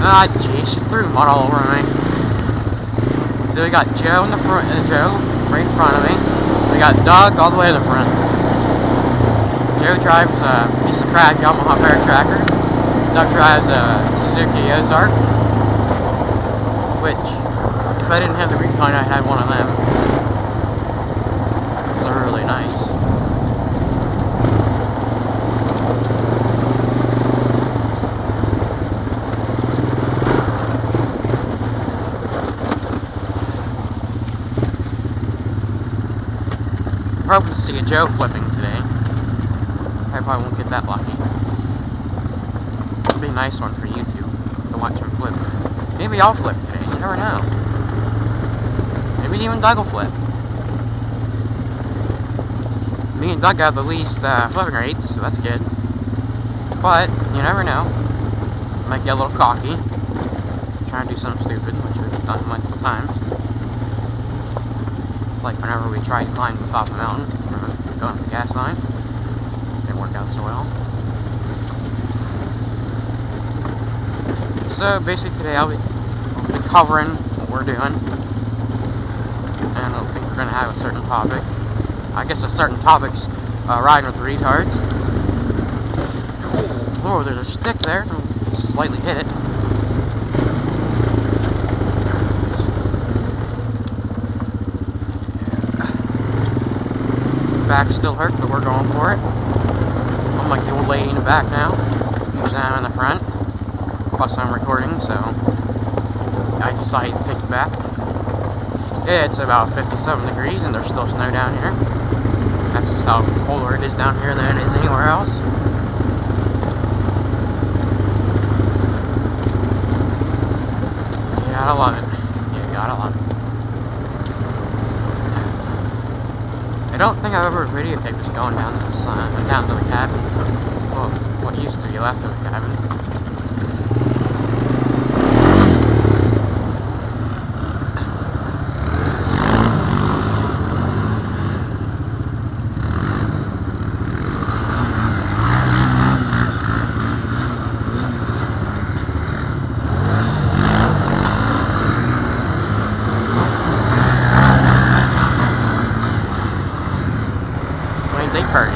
Ah, jeez, she threw mud all over me. So we got Joe in the front, Joe right in front of me. We got Doug all the way to the front. Joe drives a piece of crap Yamaha bear tracker. Doug drives a Suzuki Ozark, which, if I didn't have the recline, I'd have one of them. They're really nice. We're hoping to see a Joe flipping today. I probably won't get that lucky. It'd be a nice one for YouTube to watch him flip. Maybe I'll flip today, you never know. Maybe even Doug will flip. Me and Doug have the least flipping rates, so that's good. But, you never know. Might get a little cocky. Trying to do something stupid, which we've done multiple times. Like whenever we tried to climb the top of the mountain, going up the gas line. Didn't work out so well. So basically today I'll be covering what we're doing. And I think we're going to have a certain topic. I guess a certain topic's riding with the retards. Oh, there's a stick there. Slightly hit it. Back still hurts, but we're going for it. I'm like the old lady in the back now. Usually I'm in the front. Plus I'm recording, so I decided to take it back. Yeah, it's about 57 degrees and there's still snow down here. That's just how colder it is down here than it is anywhere else. You gotta love it. You gotta love it. I don't think I've ever videotaped us going down to the cabin. Well, what used to be left of the cabin. They heard it.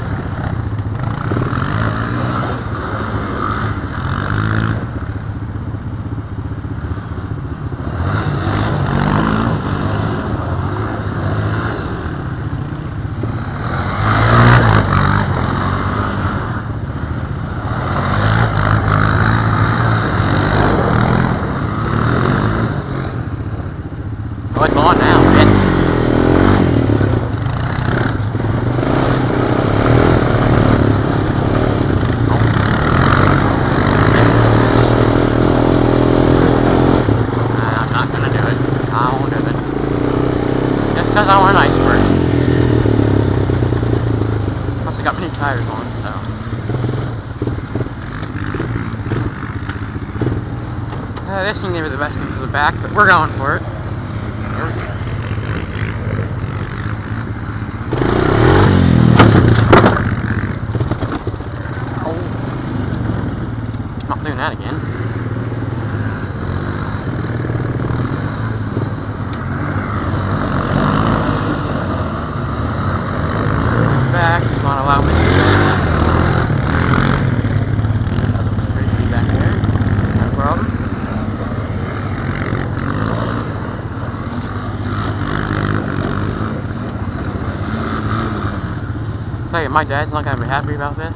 Oh, it's on now, man. Because I want an iceberg. Plus I got my new tires on, so. This ain't gonna be the best thing for the back, but we're going for it. There we go. Oh. Not doing that again. Does not allow me to do that. Back there, no problem. Tell you, my dad's not gonna be happy about this.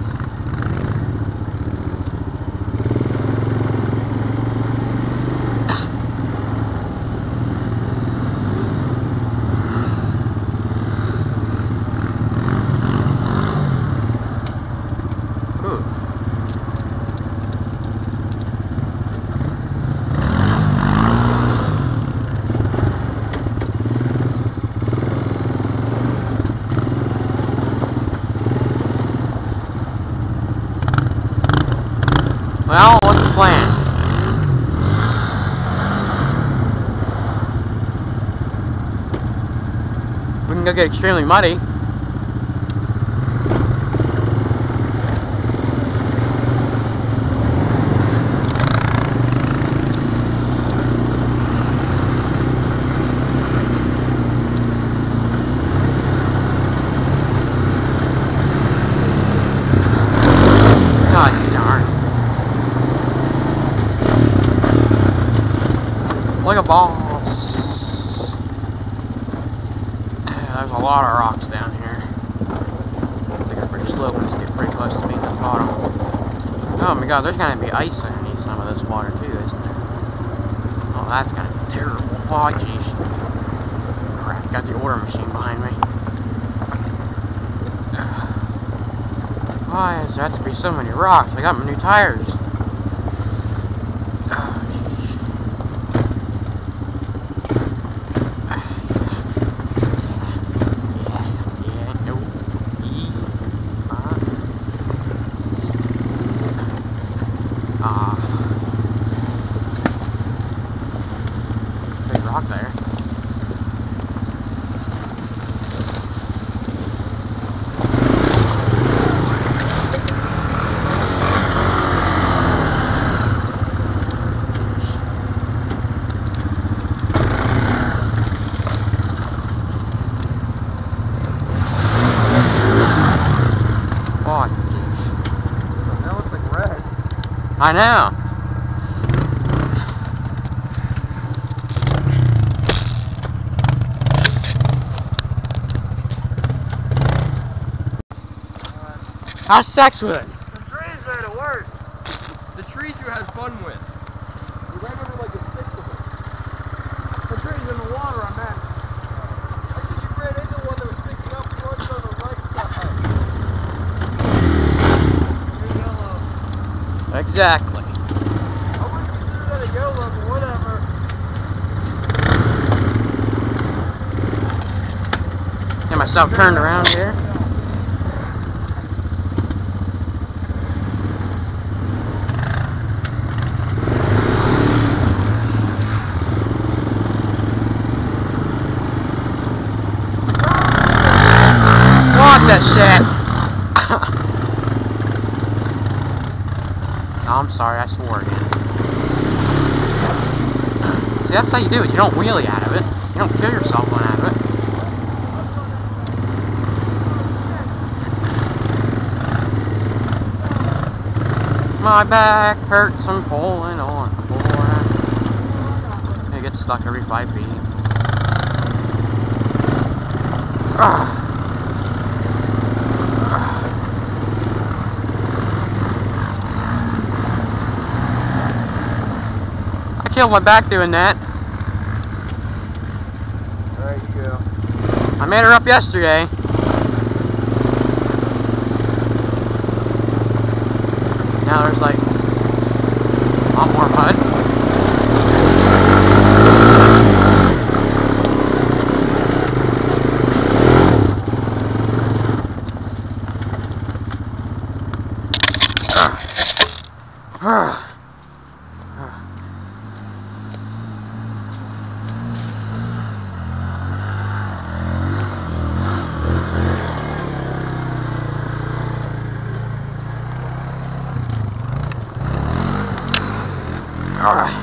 Well, what's the plan? We can go get extremely muddy. Oh my god, there's gonna be ice underneath some of this water too, isn't there? Oh, that's gonna be terrible. Oh, jeez. Crap, got the order machine behind me. Why does there have to be so many rocks? I got my new tires. Big rock there. Oh, that looks like red. I know. How's sex with it? The trees made it worse. The trees you had fun with. You ran over like a stick of it. The trees in the water, I meant. I said you ran into one that was sticking up front on the right side. You're yellow. Exactly. I wouldn't consider that a yellow, but whatever. Get myself turned around here. Fuck that shit! No, I'm sorry, I swore again. See, that's how you do it. You don't wheelie out of it. You don't kill yourself going out of it. My back hurts, I'm pulling on the floor. It gets stuck every 5 feet. I killed my back doing that. There you go. I made her up yesterday. Now there's like a lot more mud. Alright.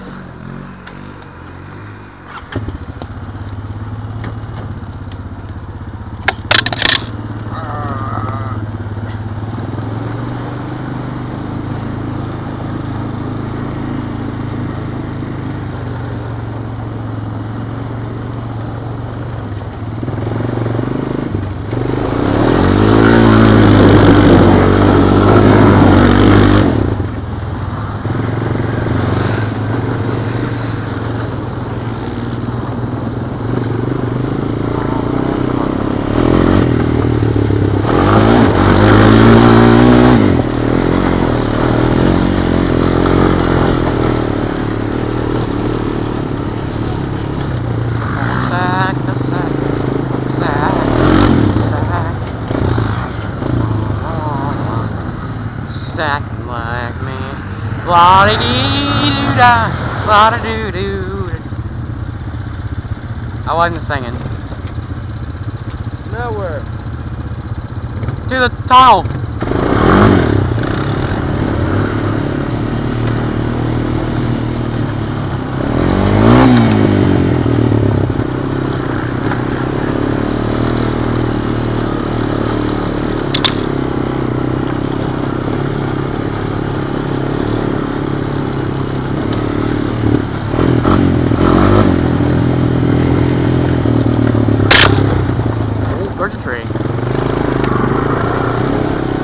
Acting like me. La-di-dee-doo-da, la-di-doo-doo. I wasn't singing. Nowhere. To the tunnel. Where's the tree?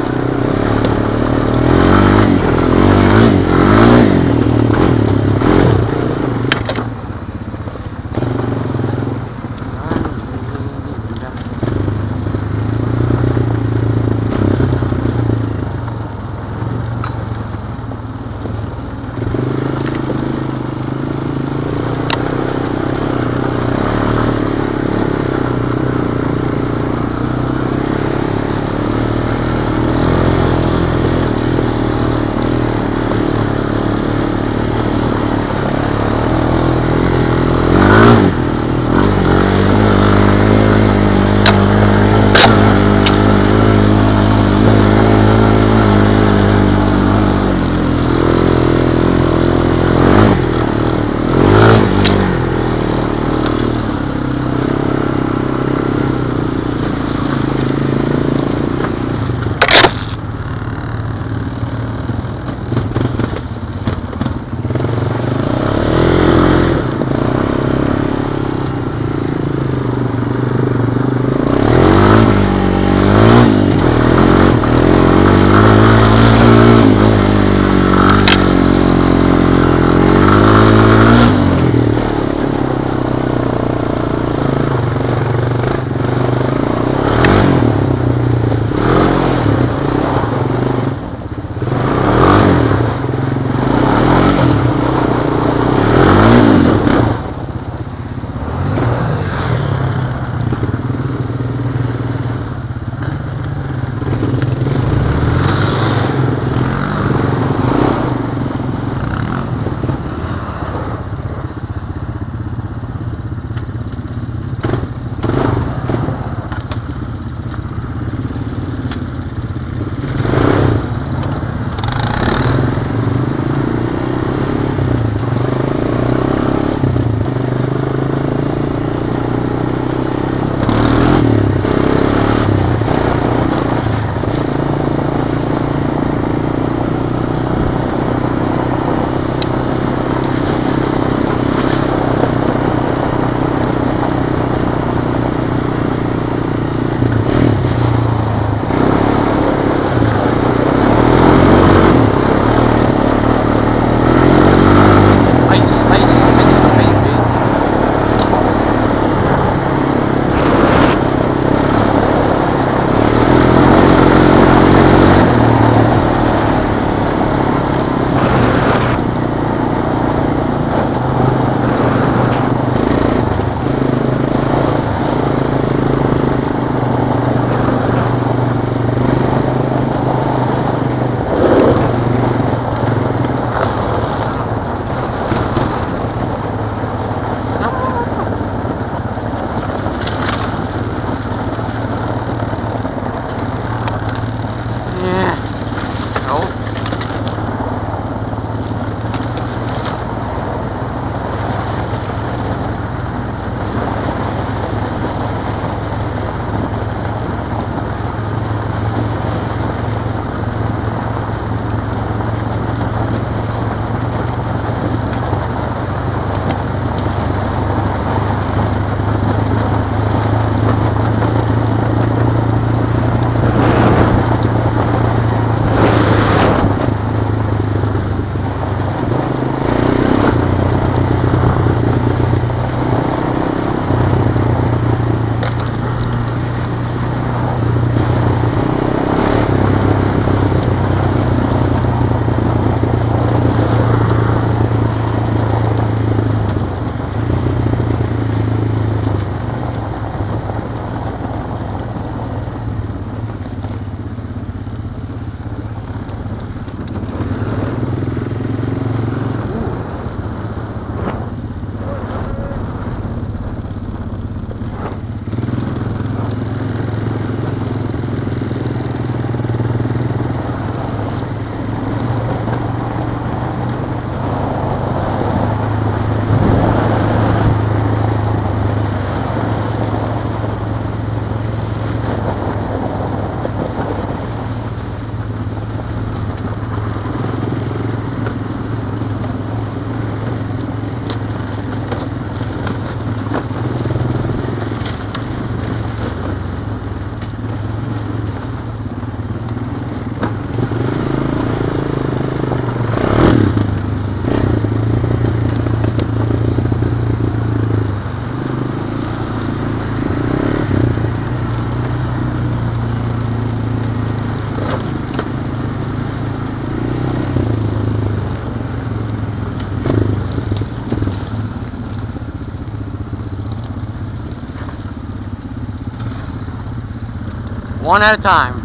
One at a time.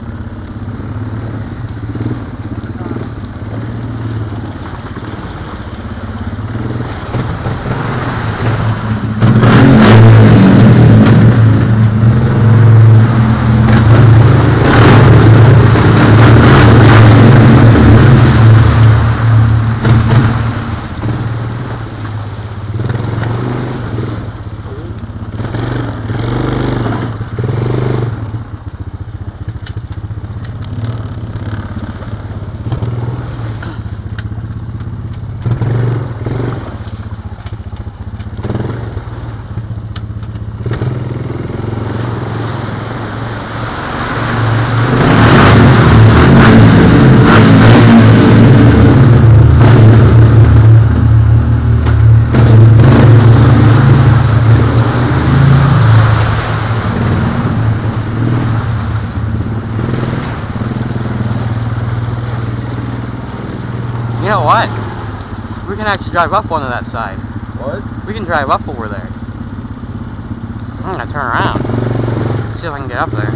You know what? We can actually drive up onto that side. What? We can drive up over there. I'm gonna turn around. See if I can get up there.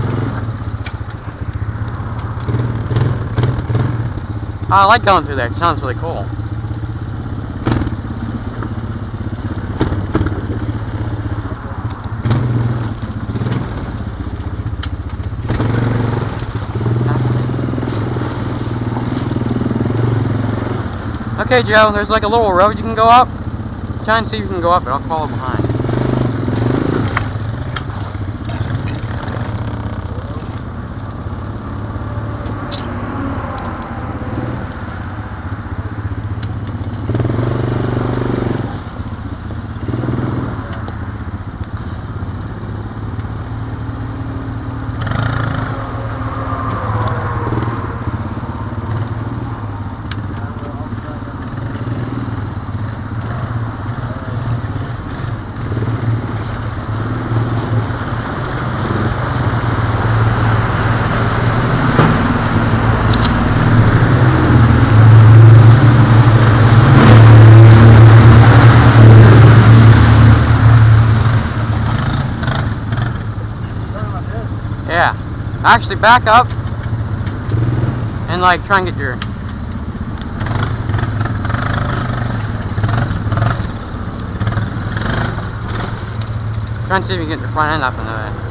Oh, I like going through there. It sounds really cool. Okay, Joe, there's like a little road you can go up. Try and see if you can go up it. I'll follow behind. Yeah. Actually, back up and like try and get your. Try and see if you can get your front end up into it.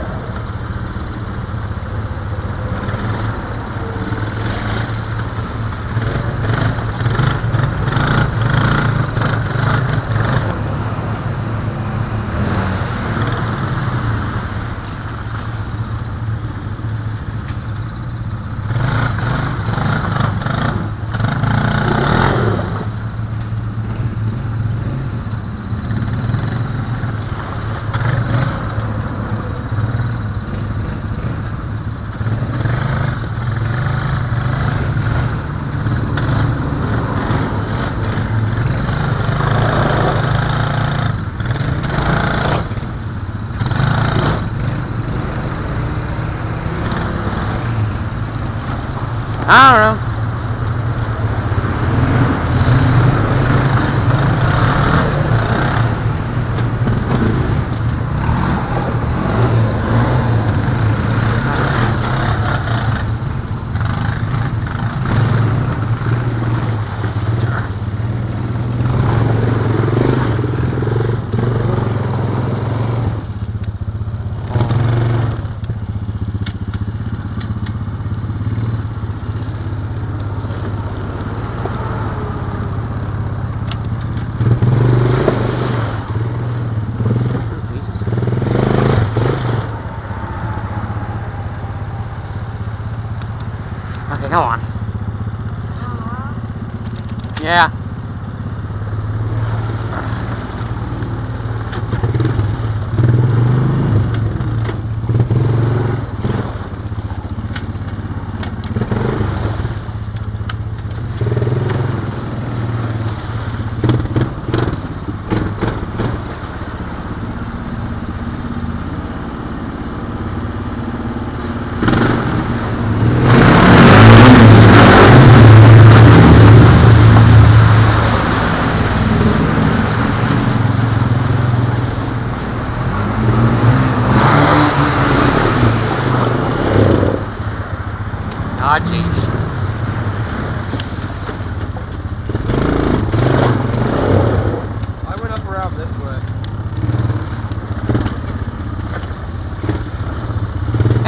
I don't know. Okay, go on. Yeah.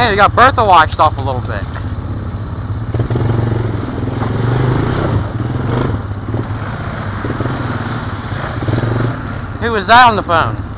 Hey, we got Bertha washed off a little bit. Who was that on the phone?